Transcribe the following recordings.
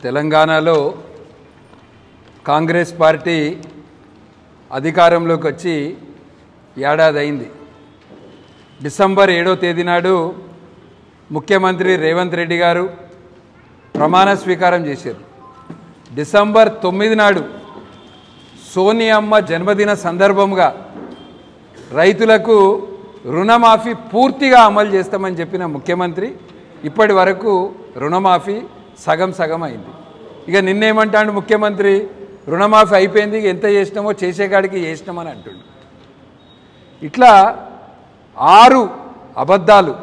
తెలంగాణలో కాంగ్రెస్ పార్టీ అధికారంలోకి వచ్చి ఏడాది అయింది. డిసెంబర్ 7వ తేదీ నాడు ముఖ్యమంత్రి రేవంత్ రెడ్డి గారు ప్రమాణ స్వీకారం చేశారు. డిసెంబర్ 9 నాడు సోనియమ్మ జన్మదిన సందర్భంగా రైతులకు రుణమాఫీ పూర్తిగా అమలు చేస్తామని చెప్పిన ముఖ్యమంత్రి ఇప్పటి వరకు రుణమాఫీ సగం సగం అయింది. ఇక నిన్నేమంటాడు ముఖ్యమంత్రి, రుణమాఫీ అయిపోయింది, ఎంత చేసినామో చేసేకాడికి చేసినామని అంటుండు. ఇట్లా 6 అబద్ధాలు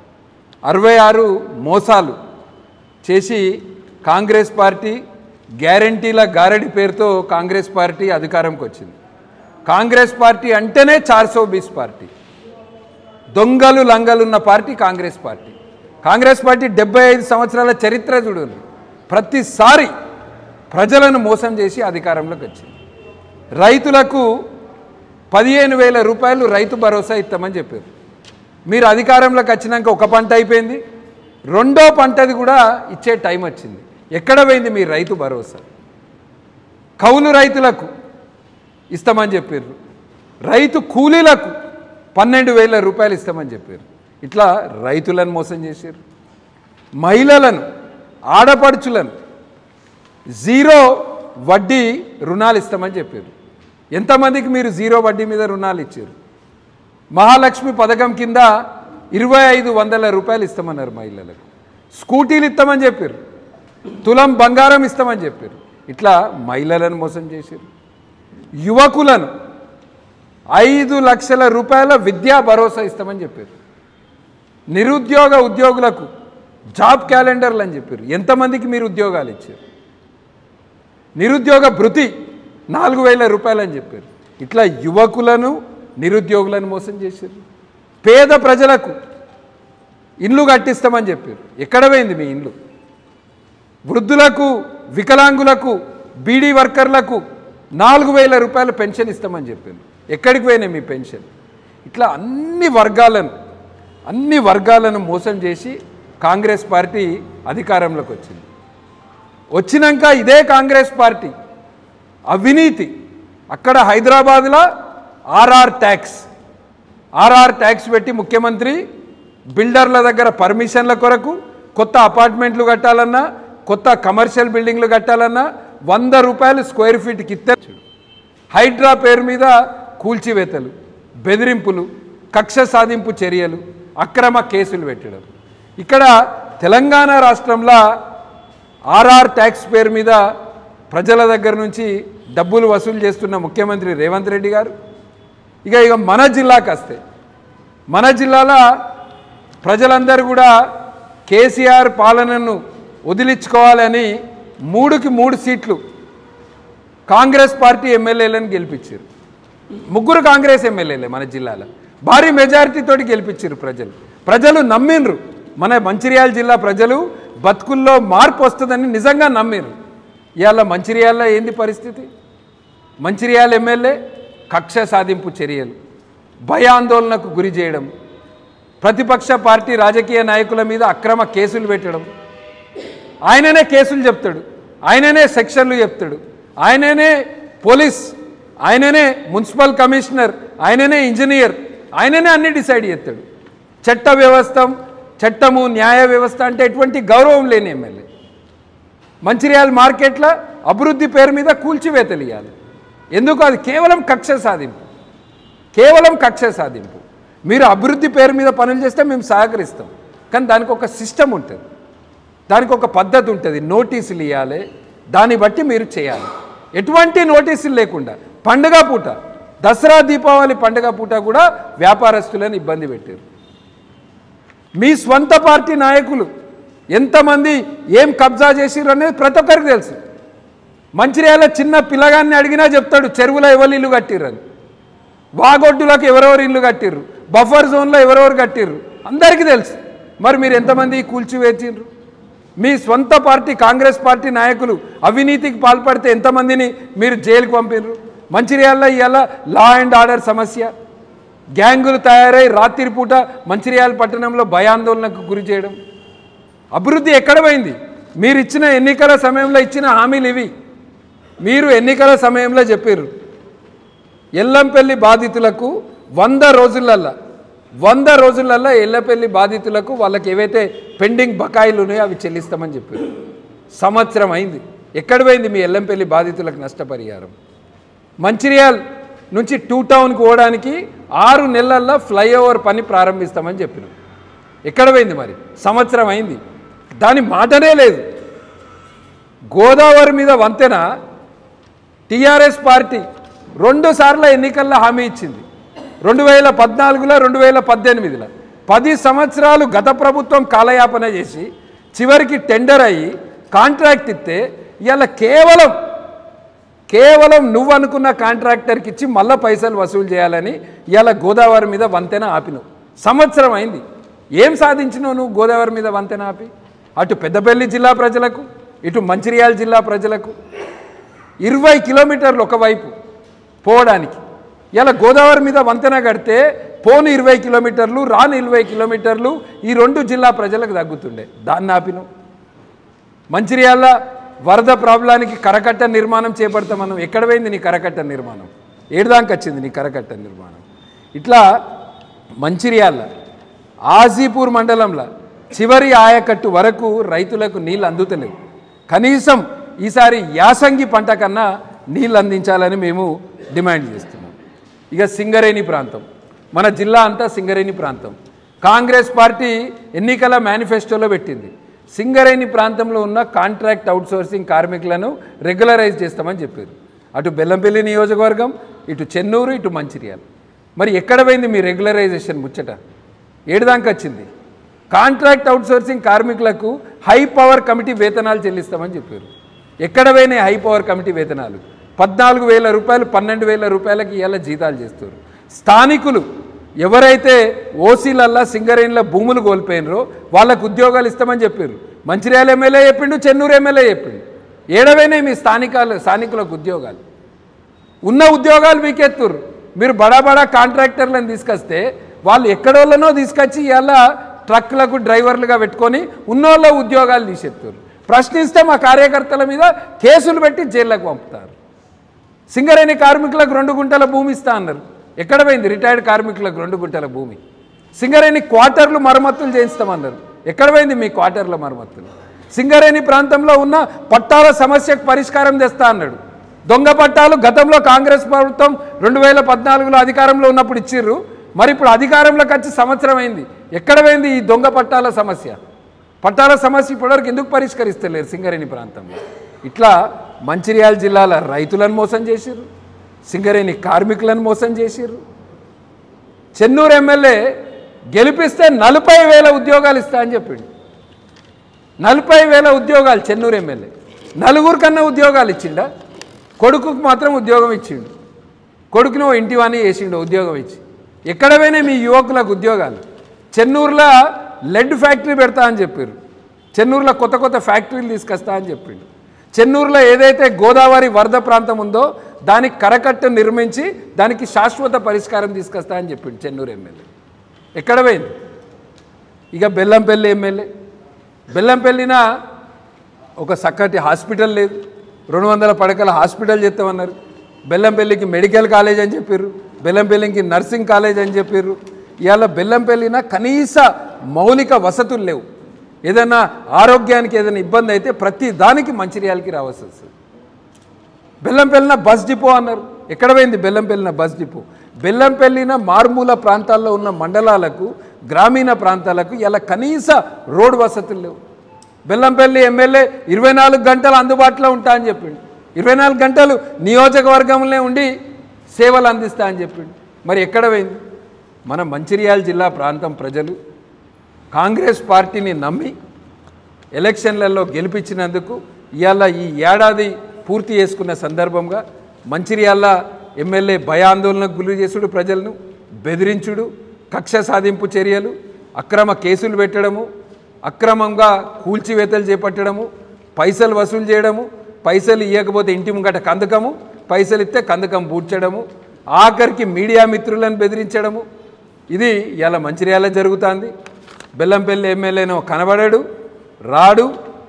66 మోసాలు చేసి కాంగ్రెస్ పార్టీ గ్యారంటీల గారడి పేరుతో కాంగ్రెస్ పార్టీ అధికారంకి వచ్చింది. కాంగ్రెస్ పార్టీ అంటేనే 420 పార్టీ, దొంగలు లంగలున్న party Congress party. Congress party 75 సంవత్సరాల చరిత్ర చూడండి. ప్రతిసారి ప్రజలను మోసం చేసి అధికారంలోకి వచ్చింది. రైతులకు 15,000 రూపాయలు రైతు భరోసా ఇస్తామని చెప్పారు. మీరు అధికారంలోకి వచ్చినాక ఒక పంట అయిపోయింది, రెండో పంటది కూడా ఇచ్చే టైం వచ్చింది. ఎక్కడ పోయింది మీ రైతు భరోసా? కౌలు రైతులకు ఇస్తామని చెప్పారు, రైతు కూలీలకు 12,000 రూపాయలు ఇస్తామని చెప్పారు. ఇట్లా రైతులను మోసం చేశారు. మహిళలను, ఆడపడుచులను 0 వడ్డీ రుణాలు ఇస్తామని చెప్పారు. ఎంతమందికి మీరు 0 వడ్డీ మీద రుణాలు ఇచ్చారు? మహాలక్ష్మి పథకం కింద 2,500 రూపాయలు ఇస్తామన్నారు మహిళలకు. స్కూటీలు ఇస్తామని చెప్పారు, తులం బంగారం ఇస్తామని చెప్పారు. ఇట్లా మహిళలను మోసం చేశారు. యువకులను 5 లక్షల రూపాయల విద్యా భరోసా ఇస్తామని చెప్పారు. నిరుద్యోగ ఉద్యోగులకు జాబ్ క్యాలెండర్లు అని చెప్పారు. ఎంతమందికి మీరు ఉద్యోగాలు ఇచ్చారు? నిరుద్యోగ భృతి 4,000 రూపాయలు అని చెప్పారు. ఇట్లా యువకులను నిరుద్యోగులను మోసం చేశారు. పేద ప్రజలకు ఇల్లు కట్టిస్తామని చెప్పారు. ఎక్కడ పోయింది మీ ఇల్లు? వృద్ధులకు, వికలాంగులకు, బీడీ వర్కర్లకు 4,000 రూపాయలు పెన్షన్ ఇస్తామని చెప్పారు. ఎక్కడికి పోయినాయి మీ పెన్షన్? ఇట్లా అన్ని వర్గాలను మోసం చేసి కాంగ్రెస్ పార్టీ అధికారంలోకి వచ్చింది. వచ్చినాక ఇదే కాంగ్రెస్ పార్టీ అవినీతి, అక్కడ హైదరాబాద్లో ఆర్ఆర్ ట్యాక్స్ పెట్టి ముఖ్యమంత్రి బిల్డర్ల దగ్గర పర్మిషన్ల కొరకు కొత్త అపార్ట్మెంట్లు కట్టాలన్నా, కొత్త కమర్షియల్ బిల్డింగ్లు కట్టాలన్నా 100 రూపాయలు స్క్వేర్ ఫీట్కి ఇస్తారు. హైడ్రా పేరు మీద కూల్చివేతలు, బెదిరింపులు, కక్ష సాధింపు చర్యలు, అక్రమ కేసులు పెట్టడం. ఇక్కడ తెలంగాణ రాష్ట్రంలో ఆర్ఆర్ ట్యాక్స్ పేరు మీద ప్రజల దగ్గర నుంచి డబ్బులు వసూలు చేస్తున్న ముఖ్యమంత్రి రేవంత్ రెడ్డి గారు ఇక మన జిల్లాకు వస్తే, మన జిల్లాలో ప్రజలందరూ కూడా కేసీఆర్ పాలనను వదిలించుకోవాలని 3కి 3 సీట్లు కాంగ్రెస్ పార్టీ ఎమ్మెల్యేలను గెలిపించారు. 3 కాంగ్రెస్ ఎమ్మెల్యేలే మన జిల్లాలో భారీ మెజారిటీతోటి గెలిపించారు. ప్రజలు నమ్మిండ్రు. మన మంచిర్యాల జిల్లా ప్రజలు బతుకుల్లో మార్పు వస్తుందని నిజంగా నమ్మిండ్రు. ఇవాళ మంచిర్యాలలో ఏంది పరిస్థితి? మంచిర్యాల ఎమ్మెల్యే కక్ష సాధింపు చర్యలు, భయాందోళనకు గురి చేయడం, ప్రతిపక్ష పార్టీ రాజకీయ నాయకుల మీద అక్రమ కేసులు పెట్టడం. ఆయననే కేసులు చెప్తాడు, ఆయననే సెక్షన్లు చెప్తాడు, ఆయననే పోలీస్, ఆయననే మున్సిపల్ కమిషనర్, ఆయననే ఇంజనీర్, ఆయననే అన్ని డిసైడ్ చేస్తాడు. చట్టము న్యాయ వ్యవస్థ అంటే ఎటువంటి గౌరవం లేని ఎమ్మెల్యే. మంచిర్యాల మార్కెట్లో అభివృద్ధి పేరు మీద కూల్చివేతలు ఇవ్వాలి. ఎందుకు? అది కేవలం కక్ష సాధింపు. మీరు అభివృద్ధి పేరు మీద పనులు చేస్తే మేము సహకరిస్తాం, కానీ దానికి ఒక సిస్టమ్ ఉంటుంది, దానికి ఒక పద్ధతి ఉంటుంది. నోటీసులు ఇవ్వాలి, దాన్ని బట్టి మీరు చేయాలి. ఎటువంటి నోటీసులు లేకుండా పండుగ పూట, దసరా దీపావళి పండుగ పూట కూడా వ్యాపారస్తులను ఇబ్బంది పెట్టారు. మీ స్వంత పార్టీ నాయకులు ఎంతమంది ఏం కబ్జా చేసిర్రు అనేది ప్రతి ఒక్కరికి తెలుసు. మంచిర్యాల చిన్న పిల్లగాన్ని అడిగినా చెప్తాడు చెరువులో ఎవరు ఇల్లు కట్టిర్రని, వాగొడ్డులకు ఎవరెవరు ఇల్లు కట్టిర్రు, బఫర్ జోన్లో ఎవరెవరు కట్టిర్రు అందరికీ తెలుసు. మరి మీరు ఎంతమంది కూల్చివేసిండ్రు? మీ స్వంత పార్టీ కాంగ్రెస్ పార్టీ నాయకులు అవినీతికి పాల్పడితే ఎంతమందిని మీరు జైలుకు పంపిర్రు? మంచిర్యాలలో ఇవాళ లా అండ్ ఆర్డర్ సమస్య, గ్యాంగులు తయారై రాత్రిపూట మంచిర్యాల పట్టణంలో భయాందోళనకు గురి చేయడం. అభివృద్ధి ఎక్కడ పోయింది? మీరు ఇచ్చిన ఎన్నికల సమయంలో ఇచ్చిన హామీలు ఇవి. మీరు ఎన్నికల సమయంలో చెప్పారు ఎల్లంపల్లి బాధితులకు 100 రోజులల్లో ఎల్లంపల్లి బాధితులకు వాళ్ళకి ఏవైతే పెండింగ్ బకాయిలు ఉన్నాయో అవి చెల్లిస్తామని చెప్పారు. సంవత్సరం అయింది. ఎక్కడ పోయింది మీ ఎల్లంపల్లి బాధితులకు నష్టపరిహారం? మంచిర్యాల్ నుంచి 2 టౌన్కి పోవడానికి 6 నెలల్లో ఫ్లైఓవర్ పని ప్రారంభిస్తామని చెప్పినాం. ఎక్కడ పోయింది మరి? సంవత్సరం అయింది. దాని మాటనే లేదు. గోదావరి మీద వంతెన టీఆర్ఎస్ పార్టీ 2 సార్లు ఎన్నికల్లో హామీ ఇచ్చింది. 2014లో 2018లో 10 సంవత్సరాలు గత ప్రభుత్వం కాలయాపన చేసి చివరికి టెండర్ అయ్యి కాంట్రాక్ట్ ఇస్తే ఇవాళ కేవలం నువ్వు అనుకున్న కాంట్రాక్టర్కి ఇచ్చి మళ్ళీ పైసలు వసూలు చేయాలని ఇవాళ గోదావరి మీద వంతెన ఆపినావు. సంవత్సరం అయింది. ఏం సాధించినావు నువ్వు గోదావరి మీద వంతెన ఆపి? అటు పెద్దపల్లి జిల్లా ప్రజలకు, ఇటు మంచిర్యాల జిల్లా ప్రజలకు 20 కిలోమీటర్లు ఒకవైపు పోవడానికి ఇలా గోదావరి మీద వంతెన కడితే పోను 20 కిలోమీటర్లు, రాను 20 కిలోమీటర్లు ఈ 2 జిల్లా ప్రజలకు తగ్గుతుండే. దాన్ని ఆపిను. మంచిర్యాల వరద ప్రాబ్లానికి కరకట్ట నిర్మాణం చేపడతామన్నాం. ఎక్కడ పోయింది నీ కరకట్ట నిర్మాణం? ఏడుదానికి వచ్చింది నీ కరకట్ట నిర్మాణం? ఇట్లా మంచిర్యాల ఆజీపూర్ మండలంలో చివరి ఆయకట్టు వరకు రైతులకు నీళ్ళు అందుతలేవు. కనీసం ఈసారి యాసంగి పంట కన్నా నీళ్ళు అందించాలని మేము డిమాండ్ చేస్తున్నాం. ఇక సింగరేణి ప్రాంతం, మన జిల్లా అంతా సింగరేణి ప్రాంతం. కాంగ్రెస్ పార్టీ ఎన్నికల మేనిఫెస్టోలో పెట్టింది సింగరేణి ప్రాంతంలో ఉన్న కాంట్రాక్ట్ అవుట్సోర్సింగ్ కార్మికులను రెగ్యులరైజ్ చేస్తామని చెప్పారు. అటు బెల్లంపల్లి నియోజకవర్గం, ఇటు చెన్నూరు, ఇటు మంచిర్యాల. మరి ఎక్కడ పోయింది మీ రెగ్యులరైజేషన్ ముచ్చట? ఏడుదానికి వచ్చింది? కాంట్రాక్ట్ అవుట్సోర్సింగ్ కార్మికులకు హై పవర్ కమిటీ వేతనాలు చెల్లిస్తామని చెప్పారు. ఎక్కడ పోయినాయి హై పవర్ కమిటీ వేతనాలు? 14,000 రూపాయలు, 12,000 రూపాయలకి ఇవాళ జీతాలు చేస్తారు. స్థానికులు ఎవరైతే ఓసీలల్లా సింగరేణిలో భూములు కోల్పోయినరో వాళ్ళకు ఉద్యోగాలు ఇస్తామని చెప్పారు. మంచిర్యాల ఎమ్మెల్యే చెప్పిండు, చెన్నూరు ఎమ్మెల్యే చెప్పిండు. ఏడవైనాయి మీ స్థానికులకు ఉద్యోగాలు? ఉన్న ఉద్యోగాలు మీకెత్తురు. మీరు బడా కాంట్రాక్టర్లను తీసుకొస్తే వాళ్ళు ఎక్కడోళ్ళనో తీసుకొచ్చి ఇవాళ ట్రక్లకు డ్రైవర్లుగా పెట్టుకొని ఉన్నోళ్ళ ఉద్యోగాలు తీసేస్తారు. ప్రశ్నిస్తే మా కార్యకర్తల మీద కేసులు పెట్టి జైళ్ళకు పంపుతారు. సింగరేణి కార్మికులకు 2 గుంటల భూమి ఇస్తా అన్నారు. ఎక్కడ పోయింది రిటైర్డ్ కార్మికులకు 2 గుంటల భూమి? సింగరేణి క్వార్టర్లు మరమ్మతులు చేయిస్తామన్నారు. ఎక్కడ పోయింది మీ క్వార్టర్ల మరమ్మతులు? సింగరేణి ప్రాంతంలో ఉన్న పట్టాల సమస్యకు పరిష్కారం తెస్తా అన్నాడు. దొంగ పట్టాలు గతంలో కాంగ్రెస్ ప్రభుత్వం 2014లో అధికారంలో ఉన్నప్పుడు ఇచ్చిర్రు. మరి ఇప్పుడు అధికారంలోకి వచ్చి సంవత్సరం అయింది. ఎక్కడ పోయింది ఈ దొంగ పట్టాల సమస్య? పట్టాల సమస్య ఇప్పటివరకు ఎందుకు పరిష్కరిస్తలేరు సింగరేణి ప్రాంతంలో? ఇట్లా మంచిర్యాల జిల్లాల రైతులను మోసం చేసిర్రు, సింగరేణి కార్మికులను మోసం చేసిర్రు. చెన్నూరు ఎమ్మెల్యే గెలిపిస్తే 40,000 ఉద్యోగాలు ఇస్తా అని చెప్పిండు. 40,000 ఉద్యోగాలు చెన్నూరు ఎమ్మెల్యే. 4 కన్నా ఉద్యోగాలు ఇచ్చిండా? కొడుకుకు మాత్రం ఉద్యోగం ఇచ్చిండు. కొడుకుని ఓ ఇంటివాణి వేసిండు ఉద్యోగం ఇచ్చి. ఎక్కడ పోయినా మీ యువకులకు ఉద్యోగాలు? చెన్నూరులో లెడ్ ఫ్యాక్టరీ పెడతా అని చెప్పారు. చెన్నూరులో కొత్త ఫ్యాక్టరీలు తీసుకొస్తా అని చెప్పిండు. చెన్నూరులో ఏదైతే గోదావరి వరద ప్రాంతం ఉందో దానికి కరకట్టు నిర్మించి దానికి శాశ్వత పరిష్కారం తీసుకొస్తా అని చెప్పిండు చెన్నూరు ఎమ్మెల్యే. ఎక్కడ పోయింది? ఇక బెల్లంపల్లి ఎమ్మెల్యే, బెల్లంపల్లిన ఒక చక్కటి హాస్పిటల్ లేదు, 200 పడకల హాస్పిటల్ చేస్తామన్నారు. బెల్లంపల్లికి మెడికల్ కాలేజ్ అని చెప్పారు, బెల్లంపల్లికి నర్సింగ్ కాలేజ్ అని చెప్పారు. ఇవాళ బెల్లంపల్లిన కనీస మౌలిక వసతులు లేవు. ఏదైనా ఆరోగ్యానికి ఏదైనా ఇబ్బంది అయితే ప్రతి దానికి మంచిర్యాలకి రావాల్సి వస్తుంది. బెల్లంపల్లిన బస్ డిపో అన్నారు. ఎక్కడ పోయింది బెల్లంపల్లిన బస్ డిపో? బెల్లంపల్లిన మారుమూల ప్రాంతాల్లో ఉన్న మండలాలకు, గ్రామీణ ప్రాంతాలకు ఇలా కనీస రోడ్ వసతులు లేవు. బెల్లంపల్లి ఎమ్మెల్యే 24 గంటలు అందుబాటులో ఉంటా అని చెప్పిండు. 24 గంటలు నియోజకవర్గంలో ఉండి సేవలు అందిస్తా అని చెప్పిండు. మరి ఎక్కడ పోయింది? మన మంచిర్యాల జిల్లా ప్రాంతం ప్రజలు కాంగ్రెస్ పార్టీని నమ్మి ఎలక్షన్లలో గెలిపించినందుకు ఇవాళ ఈ ఏడాది పూర్తి చేసుకున్న సందర్భంగా మంచిర్యాల ఎమ్మెల్యే భయాందోళనకు గురి చేసుడు, ప్రజలను బెదిరించుడు, కక్ష సాధింపు చర్యలు, అక్రమ కేసులు పెట్టడము, అక్రమంగా కూల్చివేతలు చేపట్టడము, పైసలు వసూలు చేయడము, పైసలు ఇవ్వకపోతే ఇంటి ముంగట కందకము, పైసలు ఇస్తే కందకం పూడ్చడము, ఆఖరికి మీడియా మిత్రులను బెదిరించడము. ఇది ఇలా మంచిర్యాల జరుగుతుంది. బెల్లంపల్లి ఎమ్మెల్యేనో కనబడాడు, రాడు,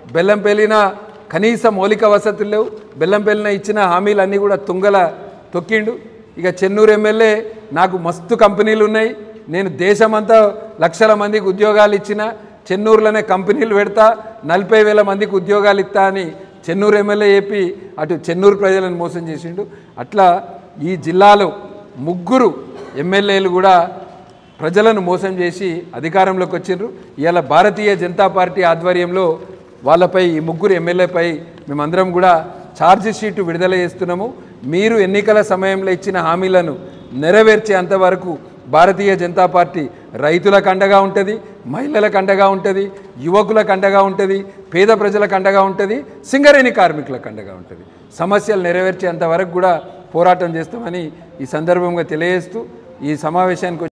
బెల్లంపల్లిన కనీస మౌలిక వసతులు లేవు. బెల్లంపల్లిన ఇచ్చిన హామీలన్నీ కూడా తుంగల తొక్కిండు. ఇక చెన్నూరు ఎమ్మెల్యే నాకు మస్తు కంపెనీలు ఉన్నాయి, నేను దేశమంతా లక్షల మందికి ఉద్యోగాలు ఇచ్చిన, చెన్నూరులోనే కంపెనీలు పెడతా, 40,000 మందికి ఉద్యోగాలు ఇస్తా అని చెన్నూరు ఎమ్మెల్యే చెప్పి అటు చెన్నూరు ప్రజలను మోసం చేసిండు. అట్లా ఈ జిల్లాలో 3 ఎమ్మెల్యేలు కూడా ప్రజలను మోసం చేసి అధికారంలోకి వచ్చిండ్రు. ఇవాళ భారతీయ జనతా పార్టీ ఆధ్వర్యంలో వాళ్ళపై ఈ 3 ఎమ్మెల్యేపై మేమందరం కూడా ఛార్జ్ షీటు విడుదల చేస్తున్నాము. మీరు ఎన్నికల సమయంలో ఇచ్చిన హామీలను నెరవేర్చేంత వరకు భారతీయ జనతా పార్టీ రైతులకు అండగా ఉంటుంది, మహిళలకు అండగా ఉంటుంది, యువకులకు అండగా ఉంటుంది, పేద ప్రజలకు అండగా ఉంటుంది, సింగరేణి కార్మికులకు అండగా ఉంటుంది. సమస్యలు నెరవేర్చేంత వరకు కూడా పోరాటం చేస్తామని ఈ సందర్భంగా తెలియజేస్తూ ఈ సమావేశానికి